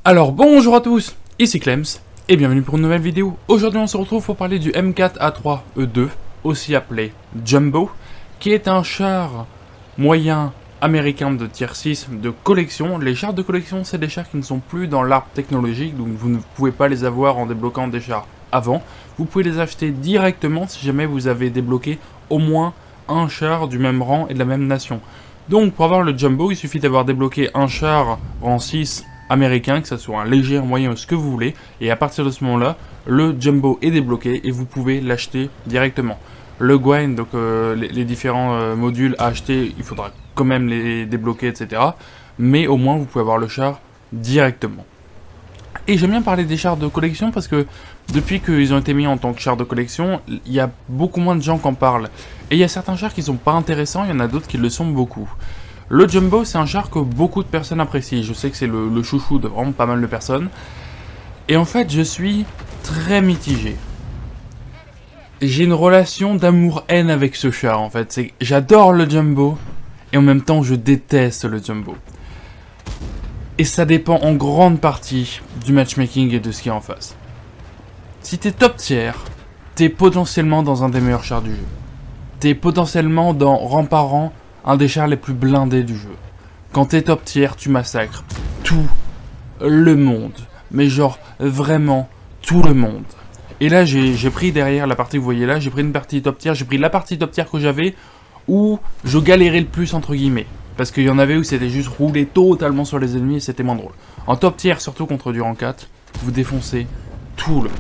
Alors bonjour à tous, ici Clems, et bienvenue pour une nouvelle vidéo. Aujourd'hui on se retrouve pour parler du M4A3E2, aussi appelé Jumbo, qui est un char moyen américain de tier 6 de collection. Les chars de collection, c'est des chars qui ne sont plus dans l'arbre technologique, donc vous ne pouvez pas les avoir en débloquant des chars avant. Vous pouvez les acheter directement si jamais vous avez débloqué au moins un char du même rang et de la même nation. Donc pour avoir le Jumbo, il suffit d'avoir débloqué un char rang 6 américain, que ce soit un léger, un moyen ou ce que vous voulez, et à partir de ce moment-là, le Jumbo est débloqué et vous pouvez l'acheter directement. Le grind, donc les différents modules à acheter, il faudra quand même les débloquer, etc. Mais au moins vous pouvez avoir le char directement. Et j'aime bien parler des chars de collection parce que depuis qu'ils ont été mis en tant que chars de collection, il y a beaucoup moins de gens qui en parlent. Et il y a certains chars qui sont pas intéressants, il y en a d'autres qui le sont beaucoup. Le Jumbo, c'est un char que beaucoup de personnes apprécient. Je sais que c'est le chouchou de vraiment pas mal de personnes. Et en fait, je suis très mitigé. J'ai une relation d'amour-haine avec ce char, en fait. J'adore le Jumbo, et en même temps, je déteste le Jumbo. Et ça dépend en grande partie du matchmaking et de ce qu'il y a en face. Si t'es top tier, t'es potentiellement dans un des meilleurs chars du jeu. T'es potentiellement dans rang par rang un des chars les plus blindés du jeu. Quand t'es top tier, tu massacres tout le monde. Mais genre, vraiment, tout le monde. Et là, j'ai pris derrière la partie que vous voyez là, j'ai pris une partie top tier, j'ai pris la partie top tier que j'avais, où je galérais le plus, entre guillemets. Parce qu'il y en avait où c'était juste rouler totalement sur les ennemis et c'était moins drôle. En top tier, surtout contre du rang 4, vous défoncez tout le monde.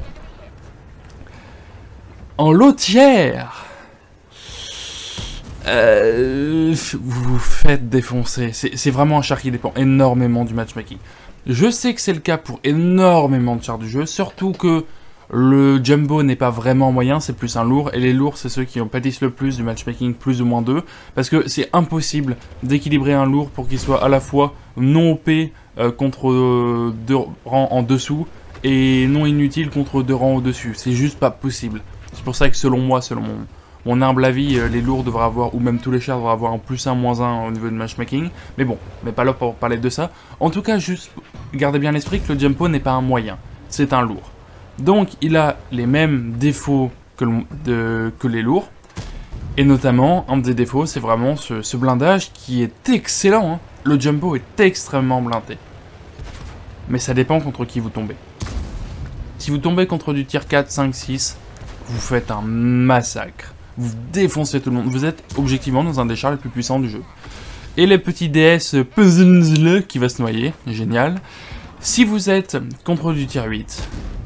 En low tier, vous vous faites défoncer. C'est vraiment un char qui dépend énormément du matchmaking. Je sais que c'est le cas pour énormément de chars du jeu, surtout que le Jumbo n'est pas vraiment moyen, c'est plus un lourd, et les lourds c'est ceux qui en pâtissent le plus du matchmaking plus ou moins 2, parce que c'est impossible d'équilibrer un lourd pour qu'il soit à la fois non OP contre 2 rangs en dessous, et non inutile contre 2 rangs au-dessus. C'est juste pas possible. C'est pour ça que selon moi, selon mon humble avis, les lourds devraient avoir, ou même tous les chars devraient avoir un +1, -1 au niveau de matchmaking. Mais bon, mais pas là pour parler de ça. En tout cas, juste gardez bien à l'esprit que le Jumbo n'est pas un moyen, c'est un lourd. Donc il a les mêmes défauts que les lourds. Et notamment, un des défauts, c'est vraiment ce blindage qui est excellent. Hein. Le Jumbo est extrêmement blindé. Mais ça dépend contre qui vous tombez. Si vous tombez contre du tier 4, 5, 6, vous faites un massacre. Vous défoncez tout le monde. Vous êtes objectivement dans un des chars les plus puissants du jeu. Et les petits DS puzzle qui va se noyer. Génial. Si vous êtes contre du tier 8,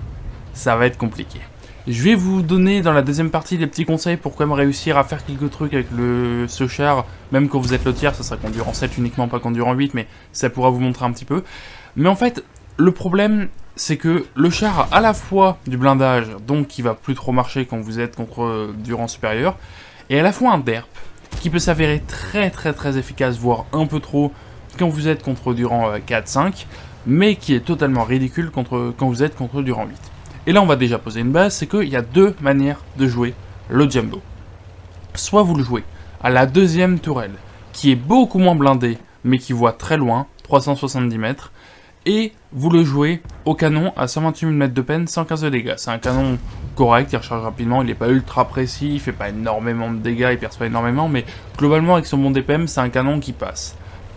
ça va être compliqué. Je vais vous donner dans la deuxième partie des petits conseils pour quand même réussir à faire quelques trucs avec ce char. Même quand vous êtes le tiers, ça sera conduire en 7 uniquement, pas conduire en 8, mais ça pourra vous montrer un petit peu. Mais en fait, le problème, c'est que le char a à la fois du blindage, donc qui va plus trop marcher quand vous êtes contre du rang supérieur, et à la fois un derp, qui peut s'avérer très efficace, voire un peu trop, quand vous êtes contre du rang 4-5, mais qui est totalement ridicule quand vous êtes contre du rang 8. Et là on va déjà poser une base, c'est qu'il y a deux manières de jouer le Jumbo. Soit vous le jouez à la deuxième tourelle, qui est beaucoup moins blindée, mais qui voit très loin, 370 mètres, et vous le jouez au canon à 128 mm de peine, 115 de dégâts. C'est un canon correct, il recharge rapidement, il n'est pas ultra précis, il fait pas énormément de dégâts, il perce pas énormément, mais globalement avec son bon DPM, c'est un canon qui passe.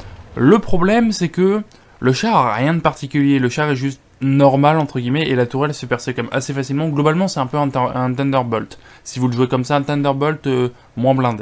Le problème, c'est que le char a rien de particulier, le char est juste normal entre guillemets, et la tourelle se perce quand même assez facilement. Globalement, c'est un peu un Thunderbolt. Si vous le jouez comme ça, un Thunderbolt moins blindé.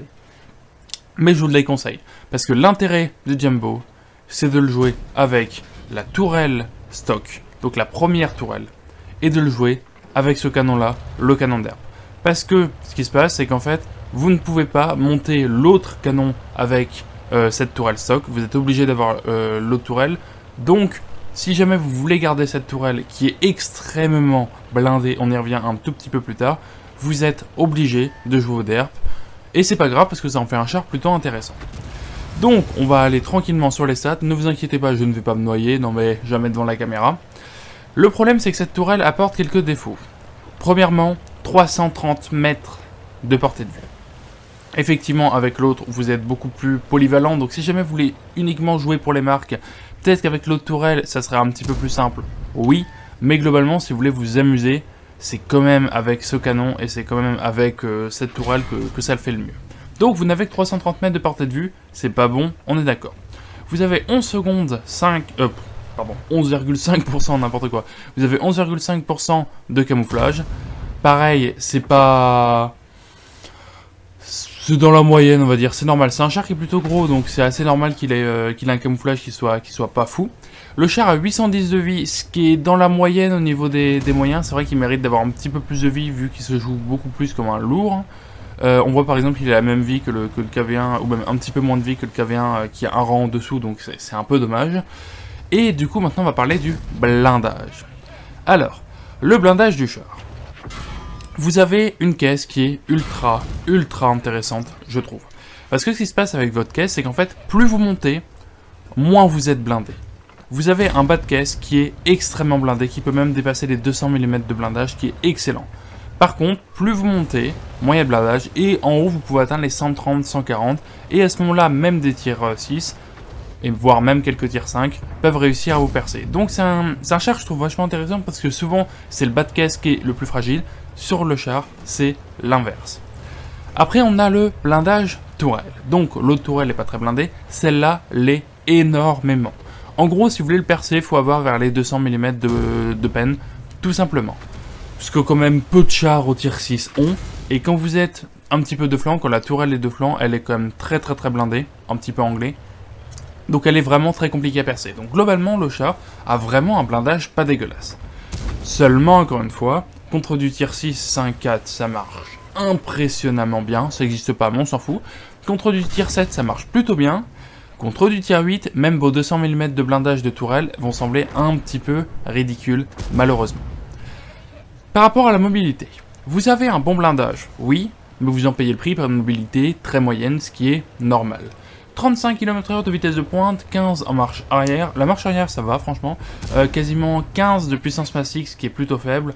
Mais je vous le déconseille, parce que l'intérêt du Jumbo, c'est de le jouer avec la tourelle stock, donc la première tourelle, et de le jouer avec ce canon-là, le canon d'herbe. Parce que ce qui se passe, c'est qu'en fait, vous ne pouvez pas monter l'autre canon avec cette tourelle stock, vous êtes obligé d'avoir l'autre tourelle. Donc, si jamais vous voulez garder cette tourelle qui est extrêmement blindée, on y revient un tout petit peu plus tard, vous êtes obligé de jouer au derp. Et c'est pas grave parce que ça en fait un char plutôt intéressant. Donc, on va aller tranquillement sur les stats. Ne vous inquiétez pas, je ne vais pas me noyer, non mais jamais devant la caméra. Le problème, c'est que cette tourelle apporte quelques défauts. Premièrement, 330 mètres de portée de vue. Effectivement, avec l'autre, vous êtes beaucoup plus polyvalent. Donc, si jamais vous voulez uniquement jouer pour les marques, Peut-être qu'avec l'autre tourelle, ça serait un petit peu plus simple, oui, mais globalement, si vous voulez vous amuser, c'est quand même avec ce canon et c'est quand même avec cette tourelle que ça le fait le mieux. Donc vous n'avez que 330 mètres de portée de vue, c'est pas bon, on est d'accord. Vous avez 11 secondes 11,5% n'importe quoi. Vous avez 11,5% de camouflage. Pareil, c'est pas... C'est dans la moyenne, on va dire, c'est normal. C'est un char qui est plutôt gros, donc c'est assez normal qu'il ait un camouflage qui soit pas fou. Le char a 810 de vie, ce qui est dans la moyenne au niveau des moyens. C'est vrai qu'il mérite d'avoir un petit peu plus de vie, vu qu'il se joue beaucoup plus comme un lourd. On voit par exemple qu'il a la même vie que le KV1, ou même un petit peu moins de vie que le KV1 qui a un rang en dessous, donc c'est un peu dommage. Et du coup, maintenant, on va parler du blindage. Alors, le blindage du char. Vous avez une caisse qui est ultra intéressante, je trouve. Parce que ce qui se passe avec votre caisse, c'est qu'en fait, plus vous montez, moins vous êtes blindé. Vous avez un bas de caisse qui est extrêmement blindé, qui peut même dépasser les 200 mm de blindage, qui est excellent. Par contre, plus vous montez, moins il y a de blindage, et en haut, vous pouvez atteindre les 130, 140, et à ce moment-là, même des tirs 6, et voire même quelques tirs 5, peuvent réussir à vous percer. Donc c'est un char que je trouve vachement intéressant, parce que souvent, c'est le bas de caisse qui est le plus fragile. Sur le char, c'est l'inverse. Après, on a le blindage tourelle. Donc, l'autre tourelle n'est pas très blindée, celle-là l'est énormément. En gros, si vous voulez le percer, il faut avoir vers les 200 mm de peine, tout simplement. Parce que quand même, peu de chars au tir 6 ont, et quand vous êtes un petit peu de flanc, quand la tourelle est de flanc, elle est quand même très blindée, un petit peu anglais. Donc elle est vraiment très compliquée à percer. Donc globalement, le char a vraiment un blindage pas dégueulasse. Seulement, encore une fois, contre du tir 6, 5, 4, ça marche impressionnamment bien. Ça n'existe pas, mais on s'en fout. Contre du tir 7, ça marche plutôt bien. Contre du tir 8, même vos 200 mm de blindage de tourelle vont sembler un petit peu ridicules, malheureusement. Par rapport à la mobilité, vous avez un bon blindage, oui, mais vous en payez le prix par une mobilité très moyenne, ce qui est normal. 35 km/h de vitesse de pointe, 15 en marche arrière. La marche arrière, ça va, franchement. Quasiment 15 de puissance massique, ce qui est plutôt faible.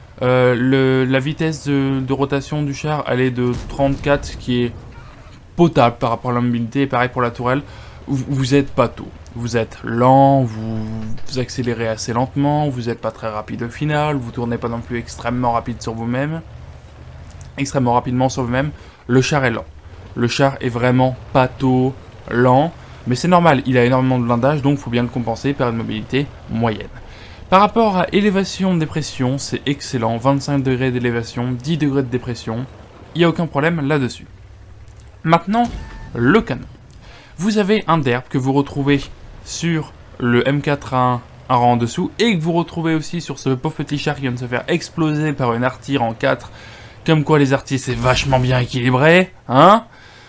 La vitesse de rotation du char, elle est de 34, ce qui est potable par rapport à la mobilité. Et pareil pour la tourelle, vous êtes pas tôt. Vous êtes lent, vous accélérez assez lentement, vous n'êtes pas très rapide au final, vous tournez pas non plus extrêmement rapide sur vous-même. Extrêmement rapidement sur vous-même. Le char est lent. Le char est vraiment pas tôt, lent, mais c'est normal, il a énormément de blindage, donc il faut bien le compenser par une mobilité moyenne. Par rapport à élévation de dépression, c'est excellent, 25 degrés d'élévation, 10 degrés de dépression, il n'y a aucun problème là-dessus. Maintenant, le canon. Vous avez un derp que vous retrouvez sur le M4 à un rang en dessous, et que vous retrouvez aussi sur ce pauvre petit char qui vient de se faire exploser par une artille en 4, comme quoi les artilles c'est vachement bien équilibré, hein.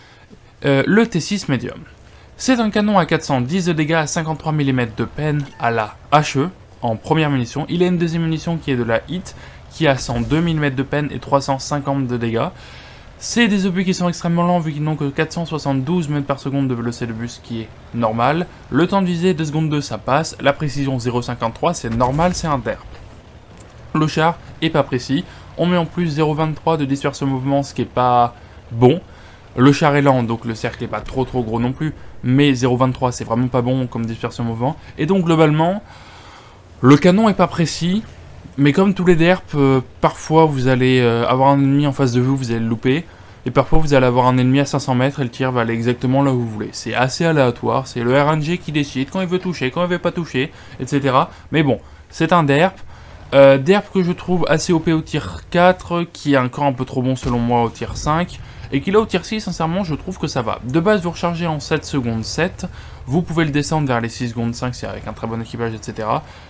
Le T6 Medium. C'est un canon à 410 de dégâts à 53 mm de peine à la HE, en première munition. Il a une deuxième munition qui est de la HIT, qui a 102 mm de peine et 350 de dégâts. C'est des obus qui sont extrêmement lents, vu qu'ils n'ont que 472 mètres par seconde de vélocité de bus, qui est normal. Le temps de visée, 2 secondes 2, ça passe. La précision, 0,53, c'est normal, c'est un derp. Le char est pas précis. On met en plus 0,23 de dispersion mouvement, ce qui est pas bon. Le char est lent, donc le cercle n'est pas trop gros non plus, mais 0,23 c'est vraiment pas bon comme dispersion mouvement. Et donc globalement, le canon est pas précis, mais comme tous les derps, parfois vous allez avoir un ennemi en face de vous, vous allez le louper, et parfois vous allez avoir un ennemi à 500 mètres et le tir va aller exactement là où vous voulez. C'est assez aléatoire, c'est le RNG qui décide quand il veut toucher, quand il veut pas toucher, etc. Mais bon, c'est un derp. Derp que je trouve assez OP au tir 4, qui est encore un peu trop bon selon moi au tir 5, et qu'il a au tir 6, sincèrement, je trouve que ça va. De base, vous rechargez en 7 secondes 7, vous pouvez le descendre vers les 6 secondes 5, c'est avec un très bon équipage, etc.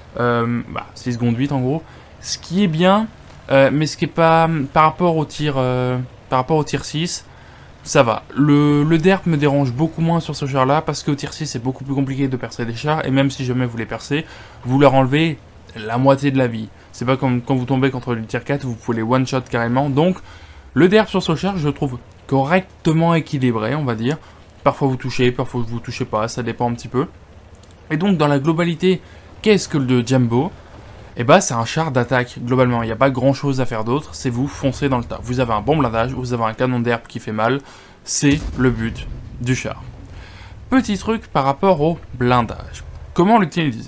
6 secondes 8 en gros, ce qui est bien, mais ce qui est pas, par rapport au tir 6, ça va. Le derp me dérange beaucoup moins sur ce char là, parce qu'au tir 6, c'est beaucoup plus compliqué de percer des chars, et même si jamais vous les percez, vous leur enlevez la moitié de la vie. C'est pas comme quand vous tombez contre le tir 4, vous pouvez les one-shot carrément. Donc, le derp sur ce char, je le trouve correctement équilibré, on va dire. Parfois vous touchez, parfois vous touchez pas, ça dépend un petit peu. Et donc, dans la globalité, qu'est-ce que le Jumbo? Eh bah, c'est un char d'attaque, globalement. Il n'y a pas grand-chose à faire d'autre, c'est vous foncez dans le tas. Vous avez un bon blindage, vous avez un canon derp qui fait mal. C'est le but du char. Petit truc par rapport au blindage. Comment l'utiliser?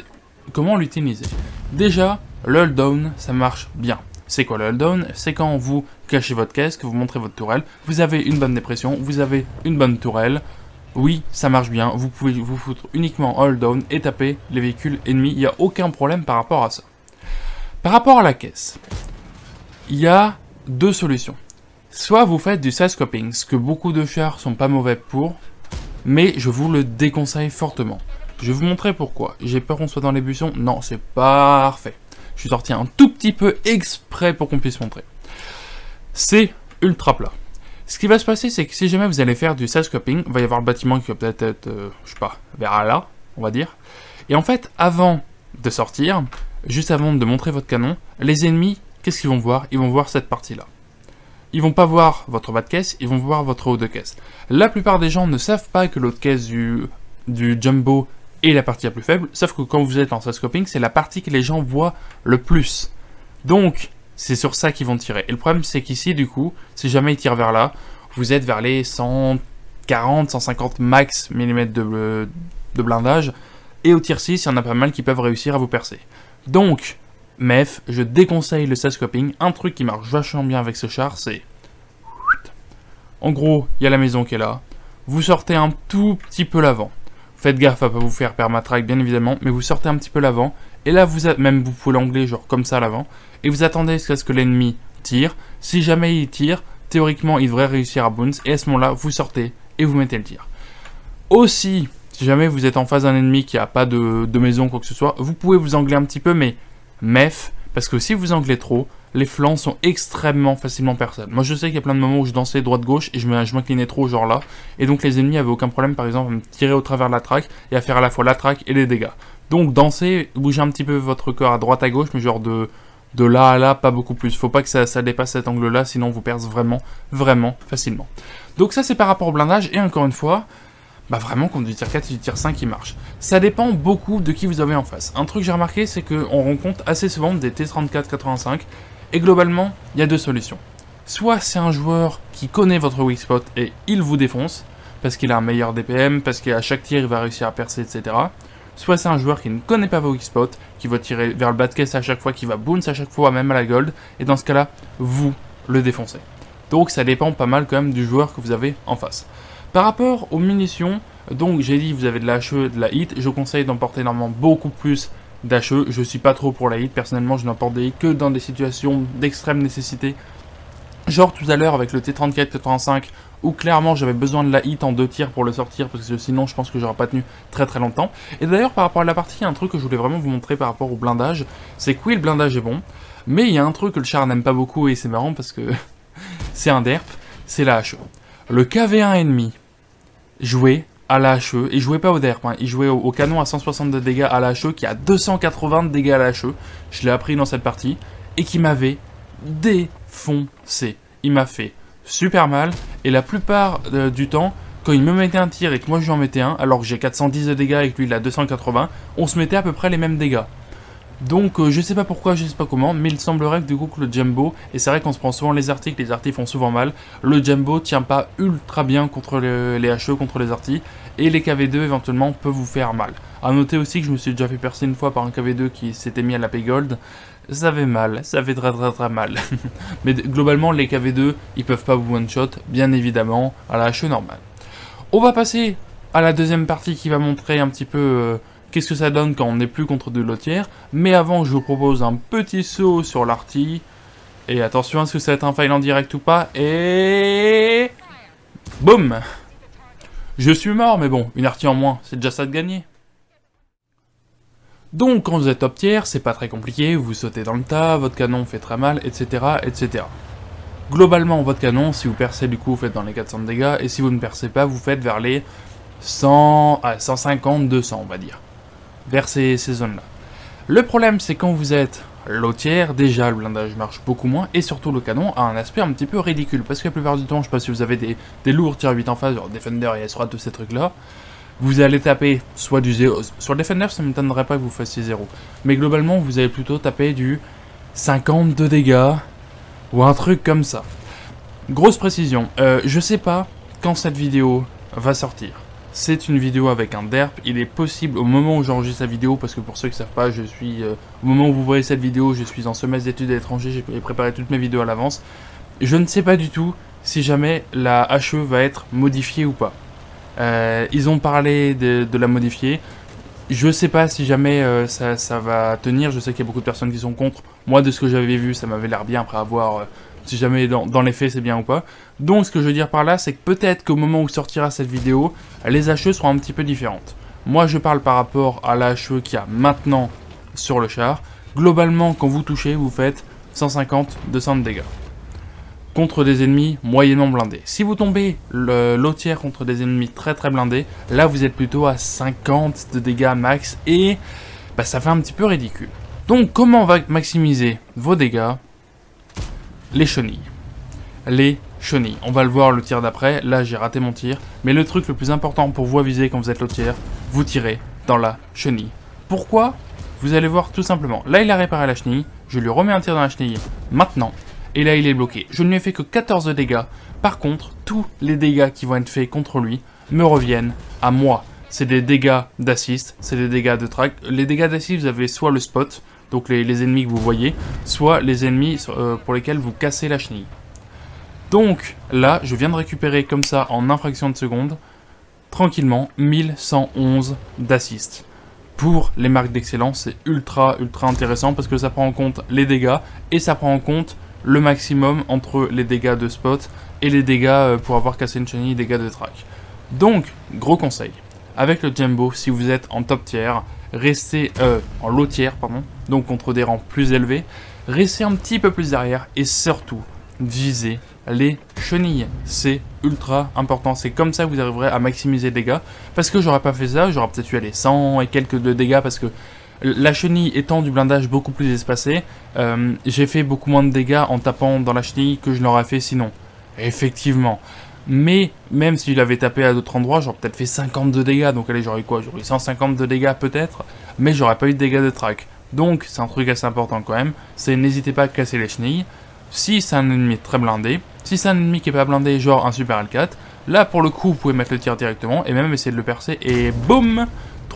Déjà, le hold down, ça marche bien. C'est quoi le hold down? C'est quand vous cachez votre caisse, que vous montrez votre tourelle, vous avez une bonne dépression, vous avez une bonne tourelle. Oui, ça marche bien, vous pouvez vous foutre uniquement en hold down et taper les véhicules ennemis, il n'y a aucun problème par rapport à ça. Par rapport à la caisse, il y a deux solutions. Soit vous faites du side scoping, ce que beaucoup de chars sont pas mauvais pour, mais je vous le déconseille fortement. Je vais vous montrer pourquoi. J'ai peur qu'on soit dans les buissons. Non, c'est parfait. Je suis sorti un tout petit peu exprès pour qu'on puisse montrer. C'est ultra plat. Ce qui va se passer, c'est que si jamais vous allez faire du side scoping, il va y avoir le bâtiment qui va peut-être être, je sais pas, vers là, on va dire. Et en fait, avant de sortir, juste avant de montrer votre canon, les ennemis, qu'est-ce qu'ils vont voir? Ils vont voir cette partie-là. Ils vont pas voir votre bas de caisse, ils vont voir votre haut de caisse. La plupart des gens ne savent pas que l'autre caisse du jumbo est la partie la plus faible, sauf que quand vous êtes en side scoping, c'est la partie que les gens voient le plus. Donc, c'est sur ça qu'ils vont tirer. Et le problème, c'est qu'ici, du coup, si jamais ils tirent vers là, vous êtes vers les 140, 150 max millimètres de blindage, et au tir 6, il y en a pas mal qui peuvent réussir à vous percer. Donc, MEF, je déconseille le side scoping. Un truc qui marche vachement bien avec ce char, c'est... En gros, il y a la maison qui est là. Vous sortez un tout petit peu l'avant. Faites gaffe à pas vous faire permatrack, bien évidemment, mais vous sortez un petit peu l'avant. Et là, même vous pouvez l'angler, genre comme ça à l'avant. Et vous attendez jusqu'à ce que l'ennemi tire. Si jamais il tire, théoriquement, il devrait réussir à bounce. Et à ce moment-là, vous sortez et vous mettez le tir. Aussi, si jamais vous êtes en face d'un ennemi qui n'a pas de maison, quoi que ce soit, vous pouvez vous angler un petit peu, mais... MEF, parce que si vous anglez trop, les flancs sont extrêmement facilement perçables. Moi je sais qu'il y a plein de moments où je dansais droite-gauche et je m'inclinais trop genre là, et donc les ennemis avaient aucun problème par exemple à me tirer au travers de la track et à faire à la fois la track et les dégâts. Donc dansez, bougez un petit peu votre corps à droite à gauche, mais genre de là à là, pas beaucoup plus. Faut pas que ça dépasse cet angle là, sinon vous perce vraiment facilement. Donc ça c'est par rapport au blindage, et encore une fois... Bah vraiment, contre du tir 4 et du tir 5 qui marche. Ça dépend beaucoup de qui vous avez en face. Un truc que j'ai remarqué, c'est qu'on rencontre assez souvent des T34-85, et globalement, il y a deux solutions. Soit c'est un joueur qui connaît votre weak spot et il vous défonce, parce qu'il a un meilleur DPM, parce qu'à chaque tir il va réussir à percer, etc. Soit c'est un joueur qui ne connaît pas vos weak spots, qui va tirer vers le bas de caisse à chaque fois, qui va bounce à chaque fois, même à la gold, et dans ce cas-là, vous le défoncez. Donc ça dépend pas mal quand même du joueur que vous avez en face. Par rapport aux munitions, donc j'ai dit vous avez de la HE, de la hit, je conseille d'emporter normalement beaucoup plus d'HE, je suis pas trop pour la hit, personnellement je n'emporte des hits que dans des situations d'extrême nécessité, genre tout à l'heure avec le T34-85 où clairement j'avais besoin de la hit en 2 tirs pour le sortir parce que sinon je pense que j'aurais pas tenu très longtemps. Et d'ailleurs par rapport à la partie, il y a un truc que je voulais vraiment vous montrer par rapport au blindage, c'est que oui le blindage est bon, mais il y a un truc que le char n'aime pas beaucoup et c'est marrant parce que c'est un derp, c'est la HE. Le KV1 ennemi jouait à la HE, et jouait pas au derp, hein. Il jouait au canon à 160 de dégâts à la HE, qui a 280 de dégâts à la HE, je l'ai appris dans cette partie, et qui m'avait défoncé. Il m'a fait super mal, et la plupart du temps, quand il me mettait un tir et que moi je lui en mettais un, alors que j'ai 410 de dégâts et que lui il a 280, on se mettait à peu près les mêmes dégâts. Donc je sais pas pourquoi, je sais pas comment, mais il semblerait que du coup que le Jumbo, et c'est vrai qu'on se prend souvent les artis font souvent mal, le Jumbo tient pas ultra bien contre les HE, contre les artis, et les KV2 éventuellement peuvent vous faire mal. A noter aussi que je me suis déjà fait percer une fois par un KV2 qui s'était mis à la P-Gold, ça fait mal, ça fait très mal. Mais globalement les KV2, ils peuvent pas vous one-shot, bien évidemment, à la HE normale. On va passer à la deuxième partie qui va montrer un petit peu... qu'est-ce que ça donne quand on n'est plus contre de lotière. Mais avant, je vous propose un petit saut sur l'artille. Et attention, est-ce que ça va être un fail en direct ou pas? Et... boum! Je suis mort, mais bon, une artille en moins, c'est déjà ça de gagner. Donc, quand vous êtes top tier, c'est pas très compliqué, vous sautez dans le tas, votre canon fait très mal, etc., etc. Globalement, votre canon, si vous percez, du coup, vous faites dans les 400 de dégâts, et si vous ne percez pas, vous faites vers les 150, 200, on va dire. Vers ces zones-là. Le problème, c'est quand vous êtes low tier, déjà le blindage marche beaucoup moins, et surtout le canon a un aspect un petit peu ridicule, parce que la plupart du temps, je sais pas si vous avez des lourds tier 8 en face, genre Defender et S3, tous ces trucs-là, vous allez taper soit du 0, sur le Defender, ça ne m'étonnerait pas que vous fassiez 0, mais globalement, vous allez plutôt taper du 50 de dégâts, ou un truc comme ça. Grosse précision, je sais pas quand cette vidéo va sortir. c'est une vidéo avec un derp. Il est possible au moment où j'enregistre la vidéo, parce que pour ceux qui ne savent pas, je suis au moment où vous voyez cette vidéo, je suis en semestre d'études à l'étranger, j'ai préparé toutes mes vidéos à l'avance. Je ne sais pas du tout si jamais la HE va être modifiée ou pas. Ils ont parlé de la modifier. Je sais pas si jamais ça va tenir. Je sais qu'il y a beaucoup de personnes qui sont contre. Moi, de ce que j'avais vu, ça m'avait l'air bien après avoir... si jamais dans les faits c'est bien ou pas. Donc ce que je veux dire par là, c'est que peut-être qu'au moment où sortira cette vidéo, les HE seront un petit peu différentes. Moi je parle par rapport à la HE qu'il y a maintenant sur le char. Globalement, quand vous touchez, vous faites 150-200 de dégâts. Contre des ennemis moyennement blindés. Si vous tombez l'eau tiers contre des ennemis très blindés, là vous êtes plutôt à 50 de dégâts max et bah, ça fait un petit peu ridicule. Donc comment on va maximiser vos dégâts? Les chenilles. Les chenilles. On va le voir le tir d'après. Là, j'ai raté mon tir. Mais le truc le plus important pour vous aviser quand vous êtes l'autre tiers, vous tirez dans la chenille. Pourquoi? Vous allez voir tout simplement. Là, il a réparé la chenille. Je lui remets un tir dans la chenille maintenant. Et là, il est bloqué. Je ne lui ai fait que 14 de dégâts. Par contre, tous les dégâts qui vont être faits contre lui me reviennent à moi. C'est des dégâts d'assist, c'est des dégâts de track. Les dégâts d'assist, vous avez soit le spot, donc les ennemis que vous voyez, soit les ennemis pour lesquels vous cassez la chenille. Donc là, je viens de récupérer comme ça en une fraction de seconde, tranquillement, 1111 d'assist. Pour les marques d'excellence, c'est ultra intéressant parce que ça prend en compte les dégâts et ça prend en compte le maximum entre les dégâts de spot et les dégâts pour avoir cassé une chenille, dégâts de track. Donc, gros conseil, avec le Jumbo, si vous êtes en top tier, restez en low tier, pardon, donc contre des rangs plus élevés, restez un petit peu plus derrière et surtout, visez les chenilles. C'est ultra important, c'est comme ça que vous arriverez à maximiser les dégâts, parce que j'aurais pas fait ça, j'aurais peut-être eu les 100 et quelques de dégâts, parce que la chenille étant du blindage beaucoup plus espacé, j'ai fait beaucoup moins de dégâts en tapant dans la chenille que je n'aurais fait sinon. Effectivement. Mais même si je l'avais tapé à d'autres endroits, j'aurais peut-être fait 50 de dégâts. Donc allez, j'aurais quoi? J'aurais 150 de dégâts peut-être, mais j'aurais pas eu de dégâts de track. Donc c'est un truc assez important quand même, c'est n'hésitez pas à casser les chenilles. Si c'est un ennemi très blindé, si c'est un ennemi qui est pas blindé, genre un super L4, là pour le coup vous pouvez mettre le tir directement et même essayer de le percer et boum,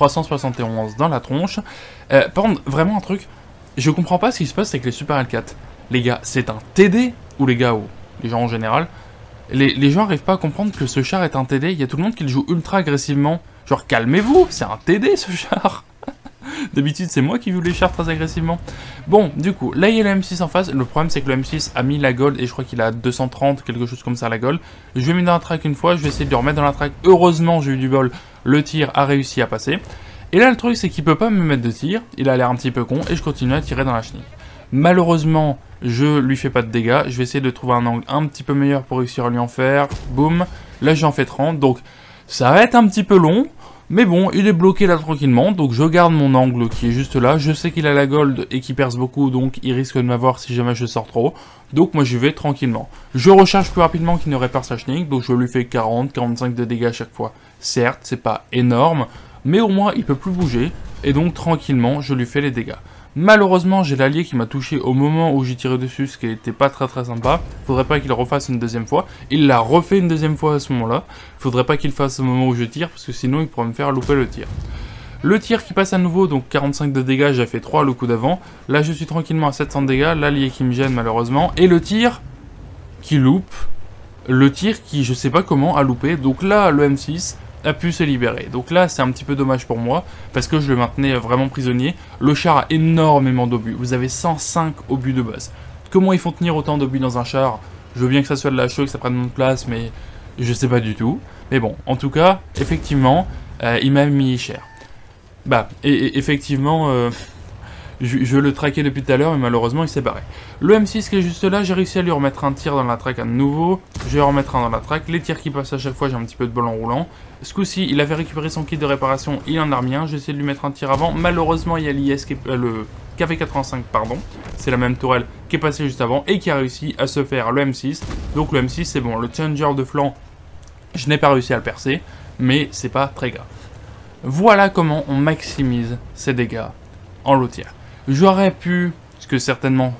371 dans la tronche. Par contre, vraiment un truc, je comprends pas ce qui se passe avec les super L4. Les gars, c'est un TD ou les gars, ou les gens en général, les gens n'arrivent pas à comprendre que ce char est un TD. Il y a tout le monde qui le joue ultra agressivement. Genre, calmez-vous, c'est un TD ce char. D'habitude, c'est moi qui joue les chars très agressivement. Bon, du coup, là il y a le M6 en face. Le problème, c'est que le M6 a mis la gold et je crois qu'il a 230, quelque chose comme ça, la gold. Je vais mettre dans la track une fois, je vais essayer de le remettre dans la track. Heureusement, j'ai eu du bol, le tir a réussi à passer. Et là, le truc, c'est qu'il peut pas me mettre de tir. Il a l'air un petit peu con et je continue à tirer dans la chenille. Malheureusement, je lui fais pas de dégâts. Je vais essayer de trouver un angle un petit peu meilleur pour réussir à lui en faire. Boum. Là, j'en fais 30. Donc, ça va être un petit peu long. Mais bon, il est bloqué là tranquillement. Donc, je garde mon angle qui est juste là. Je sais qu'il a la gold et qu'il perce beaucoup. Donc, il risque de m'avoir si jamais je sors trop. Donc, moi, j'y vais tranquillement. Je recharge plus rapidement qu'il ne répare sa chenille. Donc, je lui fais 40-45 de dégâts à chaque fois. Certes, c'est pas énorme. Mais au moins, il peut plus bouger. Et donc, tranquillement, je lui fais les dégâts. Malheureusement, j'ai l'allié qui m'a touché au moment où j'ai tiré dessus, ce qui n'était pas très sympa. Faudrait pas qu'il le refasse une deuxième fois. Il l'a refait une deuxième fois à ce moment-là. Faudrait pas qu'il le fasse au moment où je tire, parce que sinon il pourrait me faire louper le tir. Le tir qui passe à nouveau, donc 45 de dégâts, j'ai fait 3 le coup d'avant. Là, je suis tranquillement à 700 de dégâts. L'allié qui me gêne malheureusement. Et le tir qui loupe. Le tir qui, je sais pas comment, a loupé. Donc là, le M6... a pu se libérer. Donc là, c'est un petit peu dommage pour moi, parce que je le maintenais vraiment prisonnier. Le char a énormément d'obus. Vous avez 105 obus de base. Comment ils font tenir autant d'obus dans un char? Je veux bien que ça soit de la HE, que ça prenne de place, mais je sais pas du tout. Mais bon, en tout cas, effectivement, il m'a mis cher. Bah, et effectivement... Je le traquais depuis tout à l'heure, mais malheureusement il s'est barré. Le M6 qui est juste là, j'ai réussi à lui remettre un tir dans la track à nouveau. Je vais remettre un dans la track. Les tirs qui passent à chaque fois, j'ai un petit peu de bol en roulant. Ce coup-ci, il avait récupéré son kit de réparation, il en a remis un. J'ai essayé de lui mettre un tir avant. Malheureusement, il y a l'IS, le KV85, pardon. C'est la même tourelle qui est passée juste avant et qui a réussi à se faire le M6. Donc le M6, c'est bon. Le Challenger de flanc, je n'ai pas réussi à le percer, mais c'est pas très grave. Voilà comment on maximise ses dégâts en low tier. J'aurais pu, certaines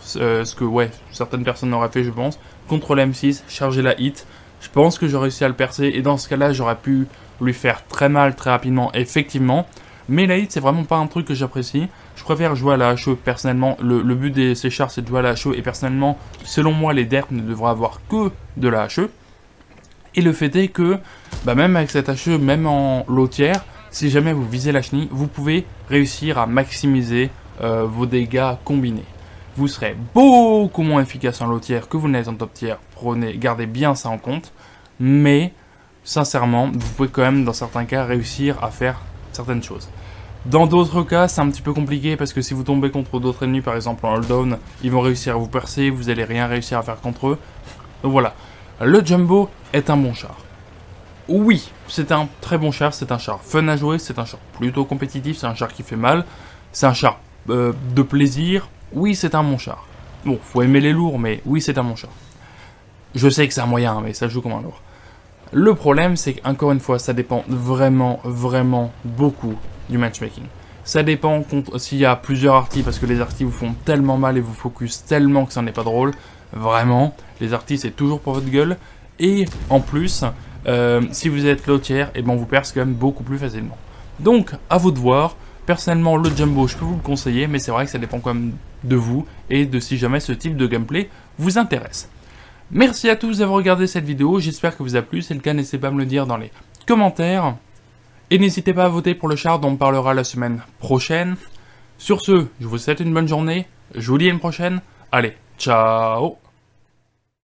personnes auraient fait, je pense, contre la M6, charger la hit. Je pense que j'aurais réussi à le percer, et dans ce cas-là, j'aurais pu lui faire très mal très rapidement, effectivement. Mais la hit, c'est vraiment pas un truc que j'apprécie. Je préfère jouer à la HE personnellement. Le but des ces chars, c'est de jouer à la HE. Et personnellement, selon moi, les derps ne devraient avoir que de la HE. Et le fait est que, même avec cette HE, même en low tier, si jamais vous visez la chenille, vous pouvez réussir à maximiser vos dégâts combinés. Vous serez beaucoup moins efficace en low tier que vous n'êtes en top tier. Gardez bien ça en compte. Mais, sincèrement, vous pouvez quand même, dans certains cas, réussir à faire certaines choses. Dans d'autres cas, c'est un petit peu compliqué parce que si vous tombez contre d'autres ennemis, par exemple en hold-down, ils vont réussir à vous percer, vous n'allez rien réussir à faire contre eux. Donc voilà, le Jumbo est un bon char. Oui, c'est un très bon char, c'est un char fun à jouer, c'est un char plutôt compétitif, c'est un char qui fait mal, c'est un char de plaisir, oui c'est un bon char. Bon, faut aimer les lourds, mais oui c'est un bon char. Je sais que c'est un moyen, mais ça joue comme un lourd. Le problème, c'est qu'encore une fois, ça dépend vraiment, vraiment beaucoup du matchmaking. Ça dépend s'il y a plusieurs artis, parce que les artis vous font tellement mal et vous focus tellement que ça n'est pas drôle. Vraiment, les artis, c'est toujours pour votre gueule. Et en plus, si vous êtes low tier, on vous perce quand même beaucoup plus facilement. Donc, à vous de voir. Personnellement, le Jumbo, je peux vous le conseiller, mais c'est vrai que ça dépend quand même de vous et de si jamais ce type de gameplay vous intéresse. Merci à tous d'avoir regardé cette vidéo, j'espère que vous a plu, si c'est le cas n'hésitez pas à me le dire dans les commentaires. Et n'hésitez pas à voter pour le char dont on parlera la semaine prochaine. Sur ce, je vous souhaite une bonne journée, je vous dis à une prochaine, allez, ciao.